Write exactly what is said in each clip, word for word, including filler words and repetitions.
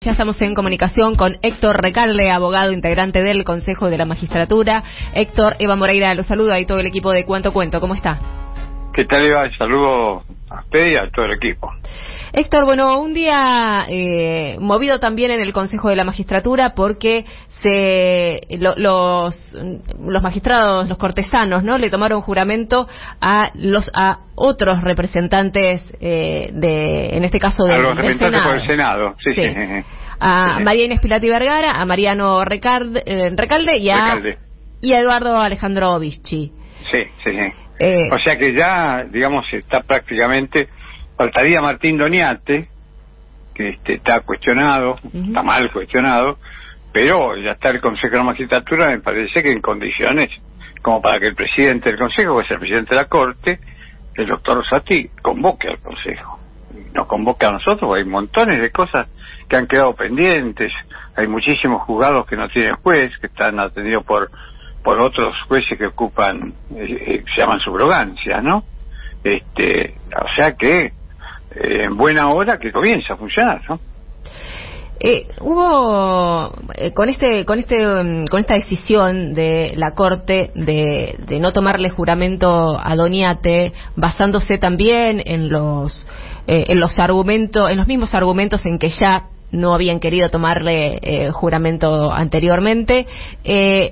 Ya estamos en comunicación con Héctor Recalde, abogado integrante del Consejo de la Magistratura. Héctor, Eva Moreira lo saluda y todo el equipo de Cuánto Cuento. ¿Cómo está? ¿Qué tal, Eva? Saludo a usted y a todo el equipo. Héctor, bueno, un día eh, movido también en el Consejo de la Magistratura porque se lo, los los magistrados, los cortesanos, ¿no? Le tomaron juramento a los a otros representantes eh, de, en este caso, de, a los del representantes Senado. por el Senado, sí, sí. sí. A sí. María Inés Pilati Vergara, a Mariano Recalde, eh, Recalde y a Recalde. y a Eduardo Alejandro Vichy. Sí, sí, sí. Eh, o sea que ya, digamos, está prácticamente. Faltaría Martín Doñate, que este, está cuestionado, uh-huh. está mal cuestionado, pero ya está el Consejo de la Magistratura, me parece que en condiciones como para que el presidente del Consejo, que es el presidente de la Corte, el doctor Rosati, convoque al Consejo. Nos convoque a nosotros, hay montones de cosas que han quedado pendientes, hay muchísimos juzgados que no tienen juez, que están atendidos por por otros jueces que ocupan, eh, eh, se llaman subrogancias, ¿no? Este, o sea que eh, en buena hora que comienza a funcionar, ¿no? Eh, hubo eh, con este con este um, con esta decisión de la Corte de, de no tomarle juramento a Doñate, basándose también en los eh, en los argumentos, en los mismos argumentos en que ya no habían querido tomarle eh, juramento anteriormente, eh,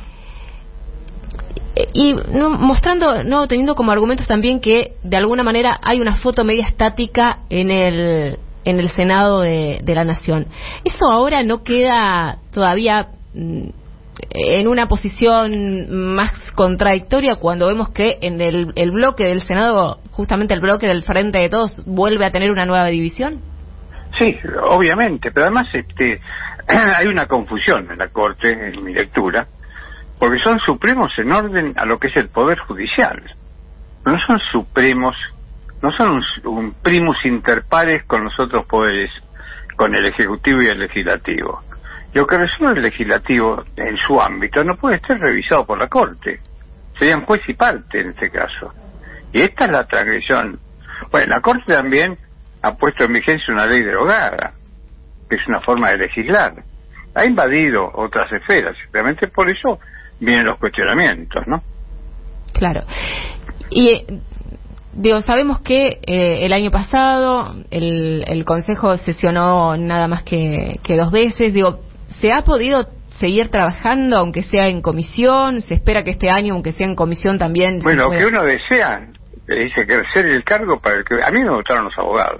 y no, mostrando, no teniendo como argumentos también que de alguna manera hay una foto media estática en el en el Senado de, de la Nación. Eso ahora no queda todavía mm, en una posición más contradictoria cuando vemos que en el, el bloque del Senado, justamente el bloque del Frente de Todos, vuelve a tener una nueva división. Sí, obviamente, pero además este hay una confusión en la Corte, en mi lectura, porque son supremos en orden a lo que es el Poder Judicial. No son supremos, no son un, un primus inter pares con los otros poderes, con el Ejecutivo y el Legislativo. Lo que resuelve el Legislativo en su ámbito no puede estar revisado por la Corte. Serían juez y parte en este caso. Y esta es la transgresión. Bueno, la Corte también ha puesto en vigencia una ley derogada, que es una forma de legislar. Ha invadido otras esferas, simplemente por eso vienen los cuestionamientos, ¿no? Claro. Y, eh, digo, sabemos que eh, el año pasado el, el Consejo sesionó nada más que, que dos veces. Digo, ¿se ha podido seguir trabajando, aunque sea en comisión? ¿Se espera que este año, aunque sea en comisión, también? Bueno, lo pueda... que uno desea, le dice crecer el cargo para el que... A mí me votaron los abogados.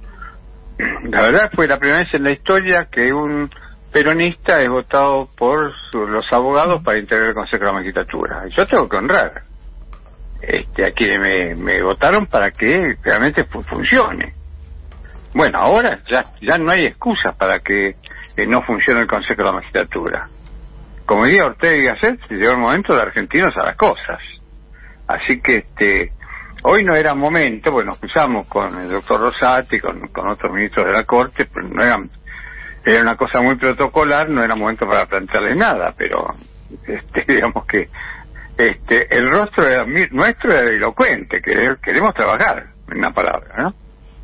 La verdad fue la primera vez en la historia que un peronista es votado por su, los abogados para integrar el Consejo de la Magistratura. Yo tengo que honrar este, a quienes me, me votaron para que realmente fu- funcione. Bueno, ahora ya ya no hay excusas para que eh, no funcione el Consejo de la Magistratura. Como diría Ortega y Gasset, llegó el momento de argentinos a las cosas. Así que este hoy no era momento, porque nos cruzamos con el doctor Rosati, con, con otros ministros de la Corte, pero no eran... Era una cosa muy protocolar, no era momento para plantearle nada, pero este, digamos que este el rostro era, nuestro era elocuente, que queremos trabajar, en una palabra, ¿no?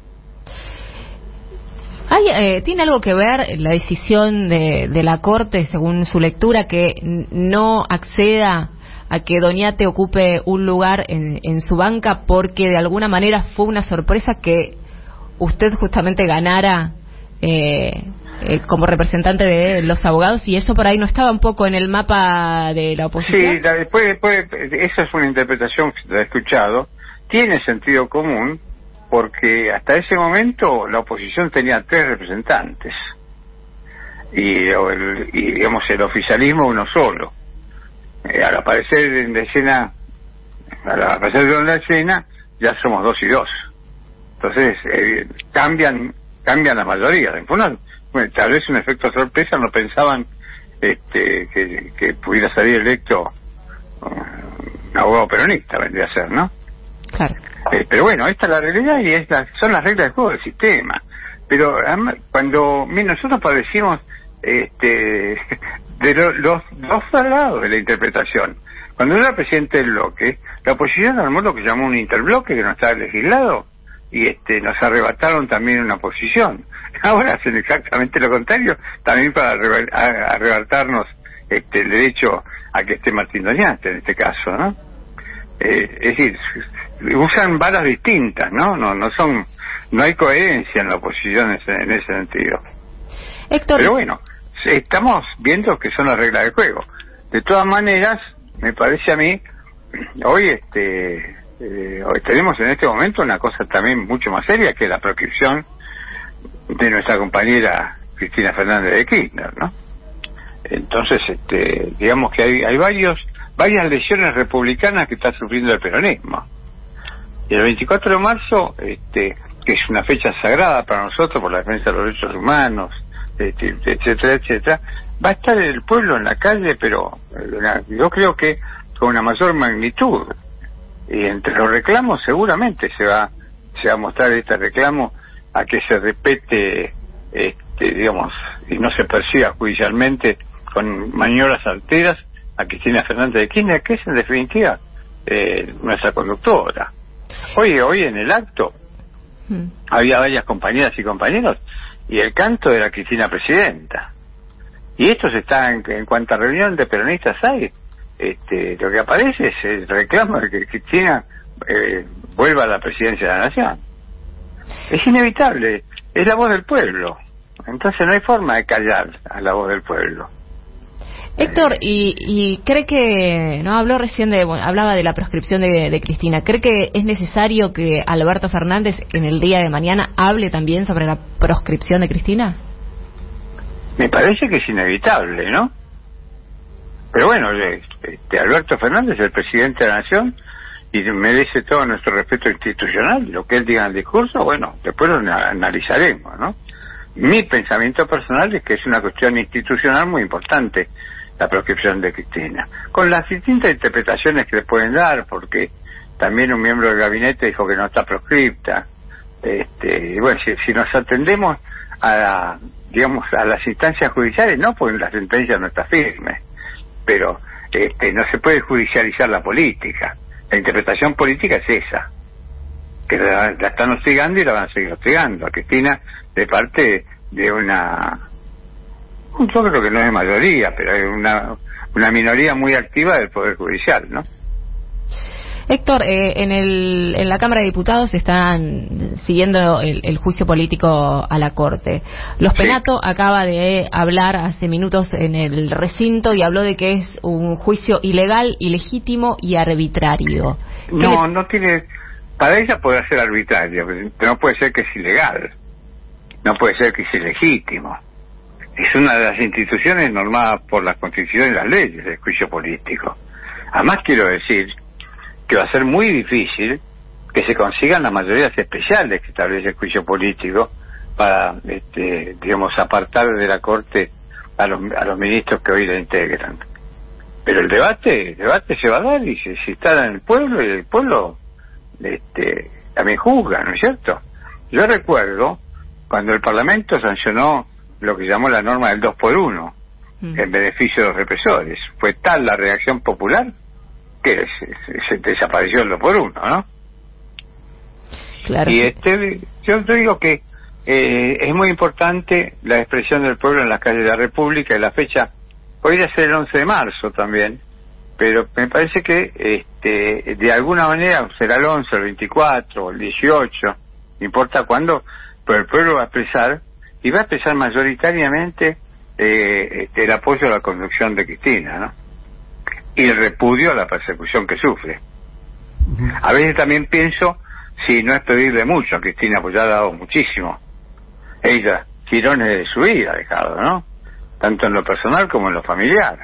Hay, eh, ¿Tiene algo que ver la decisión de, de la Corte, según su lectura, que no acceda a que Doñate ocupe un lugar en, en su banca porque de alguna manera fue una sorpresa que usted justamente ganara eh, Eh, como representante de los abogados, y eso por ahí no estaba un poco en el mapa de la oposición? Sí, la, después, después, esa es una interpretación que la he escuchado, tiene sentido común, porque hasta ese momento la oposición tenía tres representantes, y, el, y digamos el oficialismo uno solo. Eh, al aparecer en la escena, al aparecer en la escena, ya somos dos y dos. Entonces, eh, cambian, cambian la mayoría. Fue una, Bueno, tal vez un efecto sorpresa, no pensaban este, que, que pudiera salir electo uh, un abogado peronista, vendría a ser, ¿no? Claro. Eh, pero bueno, esta es la realidad y es la, son las reglas del juego del sistema. Pero cuando mira, nosotros padecimos este, de lo, los dos lados de la interpretación. Cuando era presidente del bloque, la oposición armó lo que llamó un interbloque que no estaba legislado, y este nos arrebataron también una posición. Ahora hacen exactamente lo contrario, también para arrebatarnos este, el derecho a que esté Martín Doñate, en este caso, ¿no? Eh, es decir, usan balas distintas, ¿no? No, no son, no hay coherencia en la oposición en ese, en ese sentido. Héctor. Pero bueno, estamos viendo que son las reglas del juego. De todas maneras, me parece a mí, hoy este eh, hoy tenemos en este momento una cosa también mucho más seria, que es la proscripción de nuestra compañera Cristina Fernández de Kirchner, ¿no? Entonces, este, digamos que hay, hay varios, varias lesiones republicanas que está sufriendo el peronismo. Y el veinticuatro de marzo, este, que es una fecha sagrada para nosotros por la defensa de los derechos humanos, este, etcétera, etcétera, va a estar el pueblo en la calle, pero una, yo creo que con una mayor magnitud. Y entre los reclamos seguramente se va, se va a mostrar este reclamo a que se respete, este, digamos, y no se persiga judicialmente con maniobras alteras a Cristina Fernández de Kirchner, que es en definitiva eh, nuestra conductora. Hoy, hoy en el acto mm. había varias compañeras y compañeros y el canto de la Cristina Presidenta. Y esto se está, en, en cuanta reunión de peronistas hay, este, lo que aparece es el reclamo de que Cristina eh, vuelva a la presidencia de la Nación. Es inevitable, es la voz del pueblo. Entonces no hay forma de callar a la voz del pueblo. Héctor, y, y cree que, no habló recién de, bueno, hablaba de la proscripción de, de Cristina. ¿Cree que es necesario que Alberto Fernández en el día de mañana hable también sobre la proscripción de Cristina? Me parece que es inevitable, ¿no? Pero bueno, este, Alberto Fernández es el presidente de la Nación y merece todo nuestro respeto institucional. Lo que él diga en el discurso, bueno, después lo analizaremos, ¿no? Mi pensamiento personal es que es una cuestión institucional muy importante la proscripción de Cristina, con las distintas interpretaciones que le pueden dar, porque también un miembro del gabinete dijo que no está proscripta. Este, y bueno, si, si nos atendemos a la, digamos, a las instancias judiciales, no, porque la sentencia no está firme, pero este, no se puede judicializar la política. La interpretación política es esa, que la, la están hostigando y la van a seguir hostigando a Cristina de parte de una, yo creo que no es mayoría, pero es una, una minoría muy activa del Poder Judicial, ¿no? Héctor, eh, en, el, en la Cámara de Diputados están siguiendo el, el juicio político a la Corte. Los sí. Penato acaba de hablar hace minutos en el recinto y habló de que es un juicio ilegal, ilegítimo y arbitrario. No, le... no tiene... Para ella puede ser arbitrario, pero no puede ser que es ilegal. No puede ser que es ilegítimo. Es una de las instituciones normadas por la Constitución y las leyes del juicio político. Además quiero decir que va a ser muy difícil que se consigan las mayorías especiales que establece el juicio político para, este, digamos, apartar de la Corte a los, a los ministros que hoy la integran. Pero el debate, el debate se va a dar y se, se está en el pueblo y el pueblo este, también juzga, ¿no es cierto? Yo recuerdo cuando el Parlamento sancionó lo que llamó la norma del dos por uno mm. en beneficio de los represores. Fue tal la reacción popular que se, se desapareció el dos por uno, ¿no? Claro. Y este, yo te digo que eh, es muy importante la expresión del pueblo en las calles de la República, y la fecha podría ser el once de marzo también, pero me parece que este, de alguna manera será el once, el veinticuatro o el dieciocho, no importa cuándo, pero el pueblo va a expresar, y va a expresar mayoritariamente eh, el apoyo a la conducción de Cristina, ¿no? Y el repudio a la persecución que sufre. Uh-huh. A veces también pienso, si no es pedirle mucho a Cristina, pues ya ha dado muchísimo. Ella, girones de su vida ha dejado, ¿no? Tanto en lo personal como en lo familiar.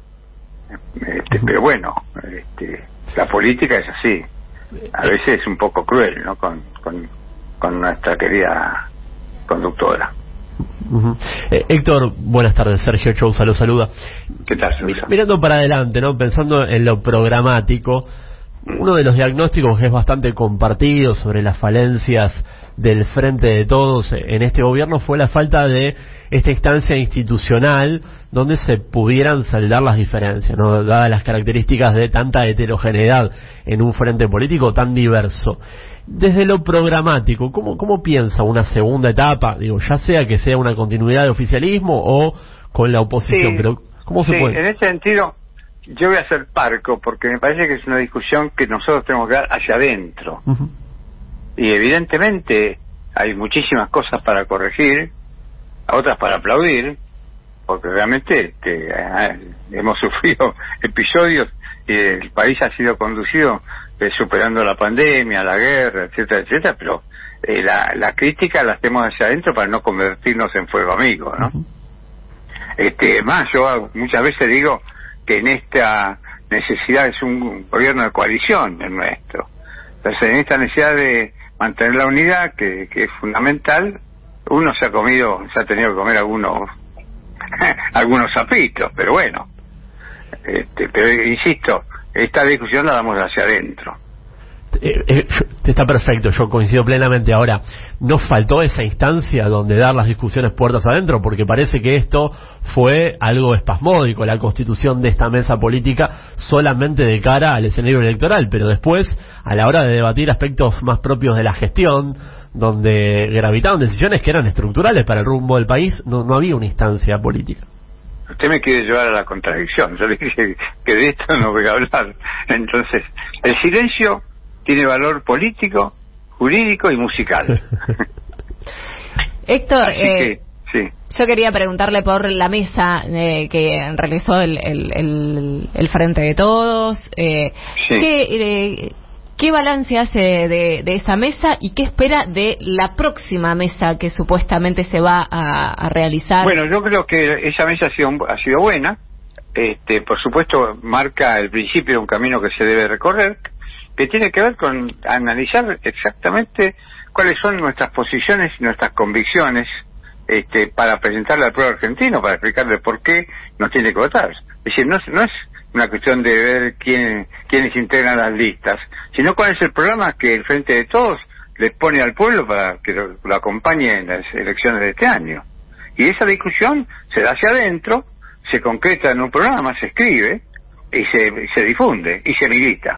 Este, uh-huh. Pero bueno, este, la política es así. A veces es un poco cruel, ¿no? Con, con, con nuestra querida conductora. Uh-huh. eh, Héctor, buenas tardes. Sergio Chousa lo saluda. ¿Qué tal, Chousa? Mirando para adelante, ¿no? Pensando en lo programático, Uno de los diagnósticos que es bastante compartido sobre las falencias del Frente de Todos en este gobierno fue la falta de esta instancia institucional donde se pudieran saldar las diferencias, ¿no? Dadas las características de tanta heterogeneidad en un frente político tan diverso. Desde lo programático, ¿cómo, cómo piensa una segunda etapa? Digo, ya sea que sea una continuidad de oficialismo o con la oposición, sí, pero ¿cómo se sí, puede? En ese sentido, yo voy a ser parco, porque me parece que es una discusión que nosotros tenemos que dar hacia adentro. Uh-huh. Y evidentemente hay muchísimas cosas para corregir, otras para aplaudir, porque realmente este, eh, hemos sufrido episodios y el país ha sido conducido eh, superando la pandemia, la guerra, etcétera, etcétera, pero eh, la, la crítica la hacemos hacia adentro para no convertirnos en fuego amigo, ¿no? Uh-huh. Este, más, yo muchas veces digo que en esta necesidad es un gobierno de coalición el nuestro. Entonces, en esta necesidad de mantener la unidad, que, que es fundamental, uno se ha comido, se ha tenido que comer algunos algunos zapitos, pero bueno. Este, pero insisto, esta discusión la damos hacia adentro. Eh, eh, está perfecto, yo coincido plenamente. Ahora, ¿nos faltó esa instancia donde dar las discusiones puertas adentro? Porque parece que esto fue algo espasmódico, la constitución de esta mesa política solamente de cara al escenario electoral, pero después, a la hora de debatir aspectos más propios de la gestión, donde gravitaron decisiones que eran estructurales para el rumbo del país, no, no había una instancia política. Usted me quiere llevar a la contradicción. Yo le dije que de esto no voy a hablar. Entonces, el silencio tiene valor político, jurídico y musical. Héctor, eh, que, sí. yo quería preguntarle por la mesa eh, que realizó el, el, el, el Frente de Todos. Eh, sí. ¿qué, eh, ¿Qué balance hace de, de esa mesa y qué espera de la próxima mesa que supuestamente se va a, a realizar? Bueno, yo creo que esa mesa ha sido, ha sido buena. Este, por supuesto, marca el principio de un camino que se debe recorrer, que tiene que ver con analizar exactamente cuáles son nuestras posiciones y nuestras convicciones este, para presentarle al pueblo argentino, para explicarle por qué nos tiene que votar. Es decir, no, no es una cuestión de ver quién, quiénes integran las listas, sino cuál es el programa que el Frente de Todos le pone al pueblo para que lo, lo acompañe en las elecciones de este año. Y esa discusión se da hacia adentro, se concreta en un programa, se escribe y se, se difunde y se milita.